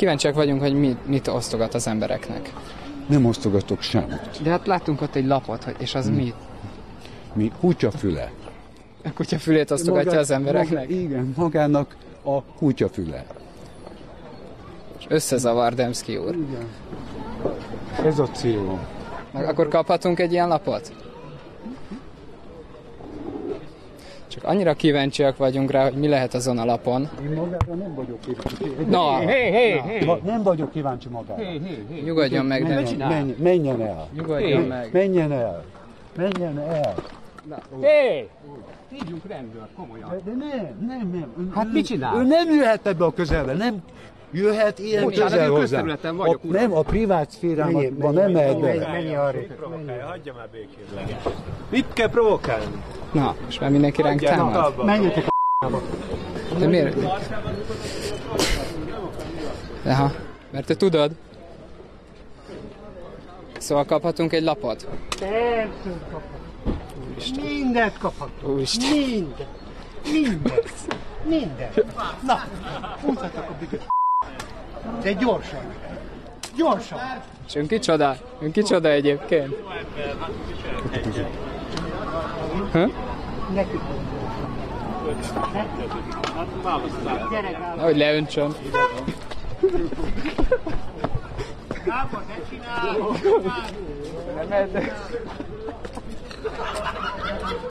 Kíváncsiak vagyunk, hogy mit osztogat az embereknek. Nem osztogatok semmit. De hát láttunk ott egy lapot, és az mi? Mi kutyafüle. A kutyafülét osztogatja az embereknek? Igen, magának a kutyafüle. Összezavar Demszky úr. Igen. Ez a célom. Akkor kaphatunk egy ilyen lapot? Csak annyira kíváncsiak vagyunk rá, hogy mi lehet azon a lapon. Én magára nem vagyok kíváncsi. Na! Nem vagyok kíváncsi magára. Nyugodjon meg, de menjen el. Nyugodjon meg. Menjen el. Menjen el. Hívjunk rendőr, komolyan. De nem. Hát mit csinál? Ő nem jöhet ebbe a közelbe, nem jöhet ilyen közel hozzá. Közterületen vagyok, uram. Nem, a privát szférámban nem mehet bele. Menj arrébb. Hagyja már békén. Mit kell provokálni? Na, most már mindenki ránk támad. Menjetek De miért? Aha, mert te tudod. Szóval kaphatunk egy lapot? Persze kaphatunk. Mindent kaphatunk. Úristen. Mindent. Na, húzzatok a büdös. De gyorsan. Gyorsan. És ön kicsoda? Ön kicsoda egyébként? Nekünk. Gyere, Gábor. Hogy leöntsön. Gábor, ne csinálj!